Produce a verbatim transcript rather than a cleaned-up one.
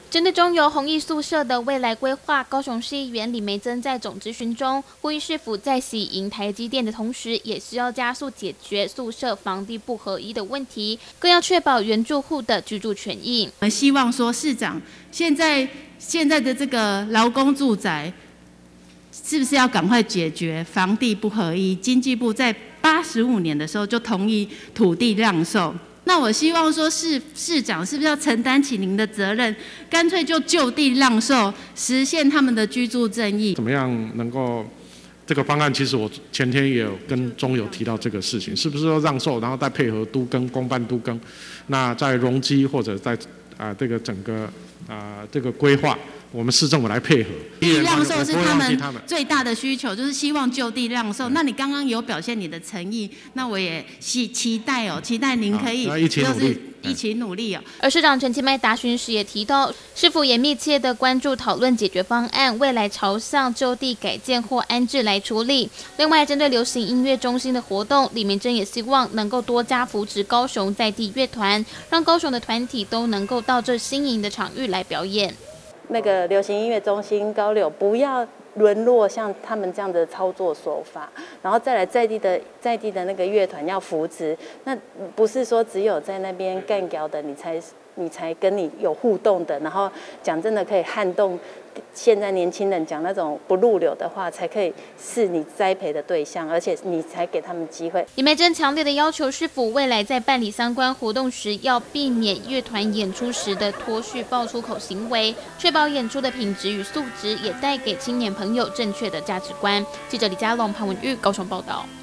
针对中油弘毅宿舍的未来规划，高雄市议员李梅珍在总质询中呼吁市府在喜迎台积电的同时，也需要加速解决宿舍房地不合一的问题，更要确保原住户的居住权益。 我们希望说，市长现在现在的这个劳工住宅，是不是要赶快解决房地不合一？经济部在八十五年的时候就同意土地让售。那我希望说市市长是不是要承担起您的责任，干脆就就地让售，实现他们的居住正义？ 怎么样能够这个方案？其实我前天也有跟中油提到这个事情，是不是说让售，然后再配合都更公办都更，那在容积或者在啊、呃、这个整个啊、呃、这个规划。我们市政府来配合， 地让售是他们最大的需求，就是希望就地让售。那你刚刚有表现你的诚意，那我也期期待哦，期待您可以一起努力， 一起努力哦。 而市长陈其迈答询时也提到，市府也密切的关注讨论解决方案，未来朝向就地改建或安置来处理。另外，针对流行音乐中心的活动，李明珍也希望能够多加扶持高雄在地乐团，让高雄的团体都能够到这新颖的场域来表演。 那个流行音乐中心高柳不要沦落像他们这样的操作手法，然后再来在地的在地的那个乐团要扶持，那不是说只有在那边干掉的你才你才跟你有互动的，然后讲真的可以撼动现在年轻人讲那种不入流的话，才可以是你栽培的对象，而且你才给他们机会。 李梅珍强烈的要求市府未来在办理相关活动时，要避免乐团演出时的脱序爆粗口行为，确保演出的品质与素质，也带给青年朋友正确的价值观。记者李佳龙、潘文玉高雄报道。